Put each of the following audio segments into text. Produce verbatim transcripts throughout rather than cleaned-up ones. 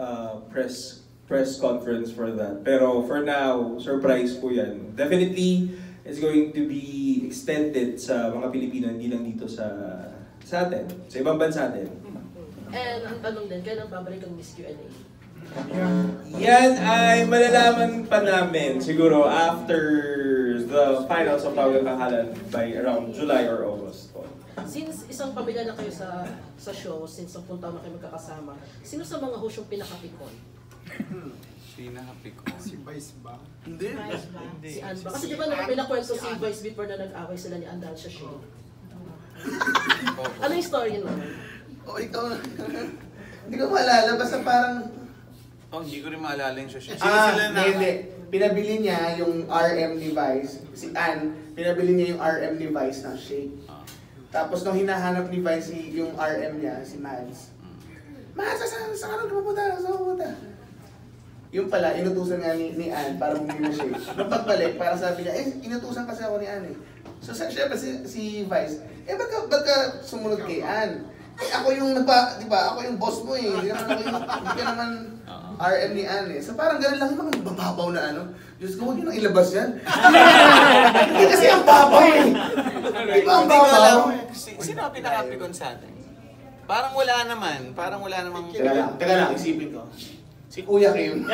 uh, press press conference for that. Pero for now, surprise po yan. Definitely, it's going to be extended sa mga Pilipino, hindi lang dito sa sa atin, sa ibang bansa din. And ang tanong din, kailan babalik ang Miss Q and A? Yan ay malalaman pa namin siguro after the finals of Tawag Kakalan by around July or August. Since isang pamilya na kayo sa sa show, since sampung taon na kayo magkakasama, sino sa mga host yung pinaka-pikon? Pinaka-pikon? Si Vice ba? Hindi. Si Ann ba? Kasi di ba nung pinakwento si Vice before na nag-away sila ni Andal sa show? Ano yung story nun? O ikaw na. Hindi ko maalala, basta parang... Oh, hindi ko rin maalala yung show. Sino Ah, sila na? hindi. Pinabili niya yung R M ni Vice. Si Ann, pinabili niya yung R M ni Vice na shake. Tapos nung hinahanap ni Vice yung R M niya, si Mads. Mads, saan sa karoon ka mapunta? Saan ka mapunta? Yung pala, inutusan nga ni, ni Ann para bumili na shake. Nung pagbalik, para sabi niya, eh, inutusan kasi ako ni Ann eh. So syempre si, si Vice, eh ba't ka, ba't ka sumunod kay Ann? Eh ako yung nagpa, di ba, ako yung boss mo eh. Hindi naman ako yung, hindi ka naman R M ni Ann eh. So parang gano'n lang yung mga bababaw na ano. Diyos ko, huwag yun ang ilabas yan. Hindi kasi ang babaw eh. Di ba ang babaw? Sino ang pinaka-pikon sa atin? Parang wala naman. Parang wala namang... Teka lang, teka lang, isipin ko. Si Kuya Kim.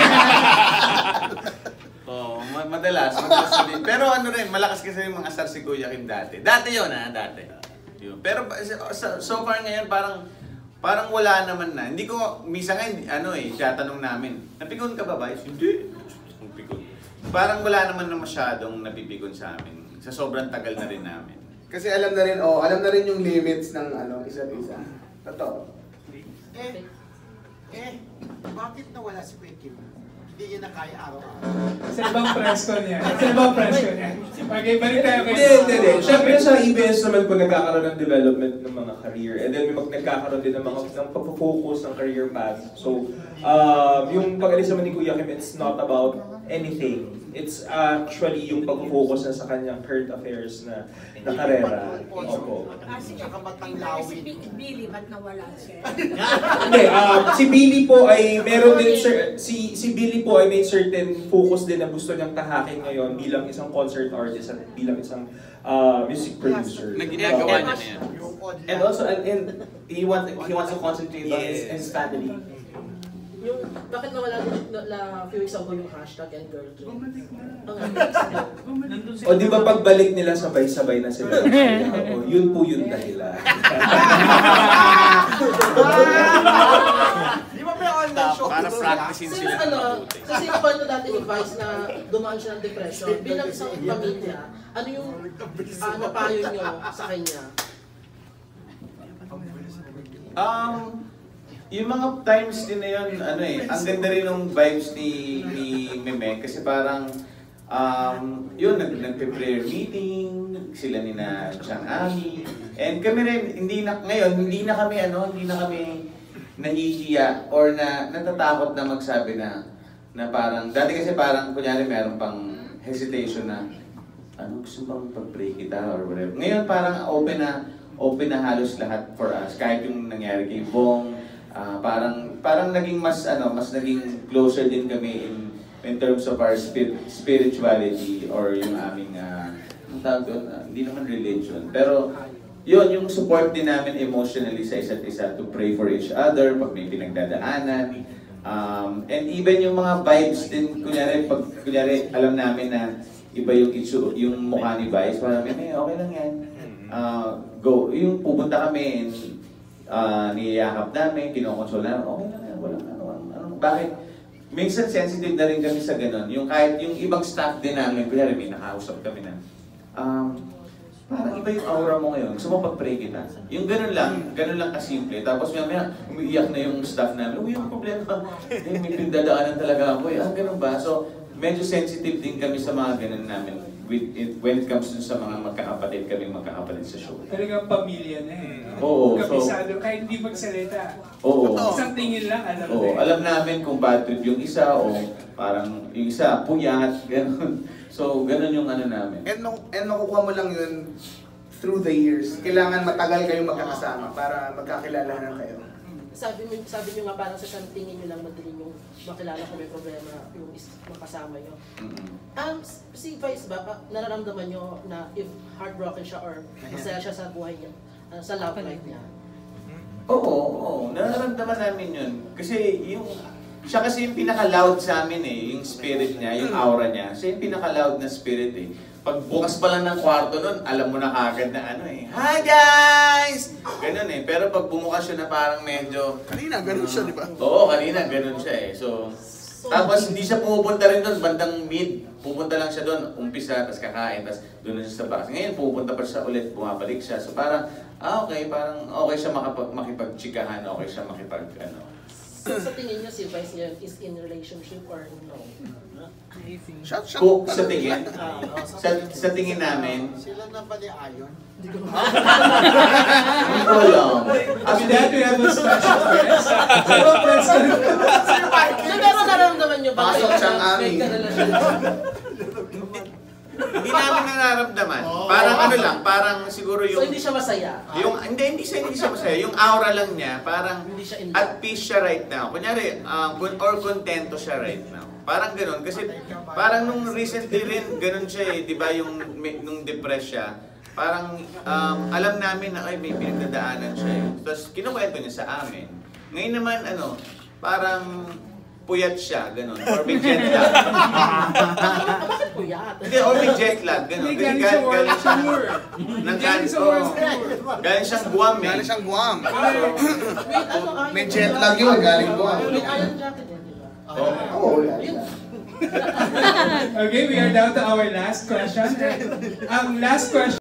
Oo, oh, madalas, madalas din. Pero ano rin, malakas kasi yung mga star si Kuya Kim dati. Dati yun ha, dati. Yun. Pero so, so far ngayon, parang parang wala naman na. Hindi ko, misa nga, ano eh, tatanong namin, napikon ka ba ba? Hindi. Napikon. Parang wala naman na masyadong napipikon sa amin. Sa sobrang tagal na rin namin. Kasi alam na rin, oh, alam na rin yung limits ng ano, isa't isa. Totoo. Eh, eh, bakit nawala si Kuya Kim? Hindi niya na kaya araw-araw. Sa ibang press ko niya. Sa ibang press ko niya. Okay, balik tayo kay... Hindi, hindi, hindi. Siyempre sa E B S naman po nagkakaroon ng development ng mga career. And then may mag nagkakaroon din ng mga ng pag-focus ng career path. So, um, yung pag-alis naman ni Kuya Kim, it's not about anything. It's actually yung pag-focus na sa kanyang current affairs na, na karera. Opo. Nakamatang lawin. Si Billy, ba't nawala siya? Hindi, um, si Billy po ay meron din, sir, si, si Billy po ay may certain focus din na gusto niyang tahakin ngayon bilang isang concert artist at bilang isang uh, music producer. Nagginagawa niya na yan. And also, and, and he wants he wants to concentrate on his, his family. Yung, bakit nawala na, na few weeks ago yung hashtag and girl king? O di ba pagbalik nila sabay-sabay na sila? O, yun po yung dahilan. Di ba may online show? Para practicing sila ng ano, mabuti. kasi kwento dati ni Vice na dumaan siya ng depression. Bilang isang pamilya, ano yung uh, napayo nyo sa kanya? Um, yung mga times din na yun, ano eh, ang ganda rin ng vibes ni, ni Meme kasi parang um, yun, nag, nagpe-prayer meeting, sila ni na Chang Ami, and kami rin, hindi na, ngayon, hindi na kami, ano, hindi na kami nahihiya or na natatakot na magsabi na, na parang, dati kasi parang, kunyari meron pang hesitation na, ano, gusto bang pag-pray kita or whatever. Ngayon parang open na, open na halos lahat for us, kahit yung nangyari kay Bong. Uh, parang parang naging mas ano mas naging closer din kami in in terms of our spir spirituality or yung aming uh, ano tawag doon, uh, hindi naman religion, pero yun yung support din namin emotionally sa isa't isa to pray for each other pag may pinagdadaanan, um, and even yung mga vibes din, kunyari pag kunyari alam namin na iba yung itsu, yung mukha ni Vice, parang may okay lang yan, uh, go yung pupunta kami and Uh, niyayakap namin, kinokonsol namin, okay lang yan, walang ano, ano, ano, bakit? Minsan sensitive na rin kami sa ganun, yung kahit yung ibang staff din namin, kunyari may nakausap kami na, um, parang iba yung aura mo ngayon, gusto mo pag-pray kita. Yung ganun lang, ganun lang kasimple, tapos may may umiiyak na yung staff namin, uy, yung problema, eh, may pindadaanan talaga ako, eh, ah, ganun ba? So, medyo sensitive din kami sa mga ganun namin. With it, when it comes to sa mga magkakapatid, kaming magkakapatid sa show. Talagang pamilya na eh. Oo. Kabisado, kahit hindi magsalita. Oo. Isang tingin lang, alam Oo, na. alam namin kung bad trip yung isa o parang yung isa, puyat, gano'n. So, gano'n yung ano namin. And, and makukuha mo lang yun through the years. Kailangan matagal kayong magkakasama para magkakilala na kayo. sabi mo, sabi nyo nga parang sa isang tingin nyo lang madali yung makilala kung may problema yung is- mga kasama nyo. Mm-mm. Um, si Vice ba, pa- nararamdaman nyo na if heartbroken siya or masaya siya sa buhay niya, uh, sa love life niya? Oo, oo. Nararamdaman namin yun. Kasi yung, siya kasi yung pinaka-loud sa amin eh, yung spirit niya, yung aura niya. Siya yung pinaka-loud na spirit eh. Pag bukas pa lang ng kwarto nun, alam mo na kagad na ano eh, "Hi guys!" Ganun eh. Pero pag bumukas siya na parang medyo... Kanina, ganun siya, di ba? Oo, kanina ganun siya eh. So, tapos hindi siya pumupunta rin doon, bandang mid. Pupunta lang siya doon, umpisa, tapos kakain, tapos doon na siya sa box. Ngayon, pupunta pa siya ulit, bumabalik siya. So parang, ah okay, parang okay siya makapag, makipagtsikahan, okay siya makipag, ano. So sa tingin nyo si Vice niya is in relationship or no? Shot, shot. Kung sa tingin, sa, sa tingin namin, Sila na ba ni Ayon? hindi ko alam. After that, we have a special friends. Pero friends ka rin. So pero nararamdaman nyo ba Pasok kayo siyang na may amin. karelasyon? Hindi namin nararamdaman. Parang ano lang, parang siguro So yung... hindi siya masaya? Yung, hindi, hindi siya, hindi siya masaya. Yung aura lang niya, parang Hindi siya in love? at peace siya right now. Kunyari, um, kun- or kontento siya right now. Parang ganun. Kasi parang nung recently rin, ganun siya eh. Di ba yung may- nung depressed siya, parang um, alam namin na ay may pinagdadaanan siya eh. Tapos kinukwento niya sa amin. Ngayon naman, ano, parang puyat siya, ganun. Or may jet lag. Bakit puyat? Hindi, or may jet lag, ganun. Hindi, Kasi galing sa galing, world galing siya, tour. nang Galing sa oh, world tour. galing siyang Guam eh. Galing siyang Guam. Wait, ano ayon? May jet lag yun, galing Guam. May iron jacket yan, di ba? Oo. Oo, wala. Yun. Okay, we are down to our last question. And ang last question